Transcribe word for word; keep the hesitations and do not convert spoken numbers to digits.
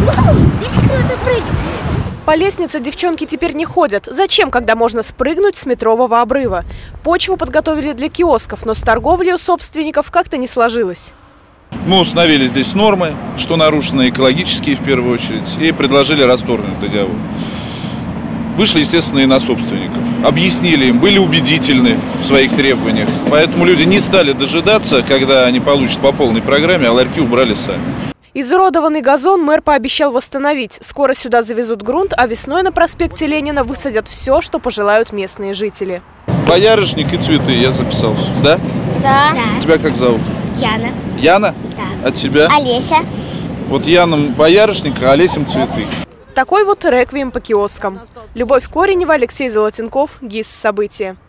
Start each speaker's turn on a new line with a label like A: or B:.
A: Здесь круто прыгать.
B: По лестнице девчонки теперь не ходят. Зачем, когда можно спрыгнуть с метрового обрыва? Почву подготовили для киосков, но с торговлей у собственников как-то не сложилось.
C: Мы установили здесь нормы, что нарушены экологические в первую очередь, и предложили расторгнуть договор. Вышли, естественно, и на собственников. Объяснили им, были убедительны в своих требованиях. Поэтому люди не стали дожидаться, когда они получат по полной программе, а ларьки убрали сами.
B: Изуродованный газон мэр пообещал восстановить. Скоро сюда завезут грунт, а весной на проспекте Ленина высадят все, что пожелают местные жители.
C: Боярышник и цветы, я записался. Да?
A: Да.
C: Тебя как зовут?
A: Яна.
C: Яна?
A: Да.
C: А тебя?
A: Олеся.
C: Вот Яном боярышник, а Олесем цветы.
B: Такой вот реквием по киоскам. Любовь Коренева, Алексей Золотенков, ГИС «События».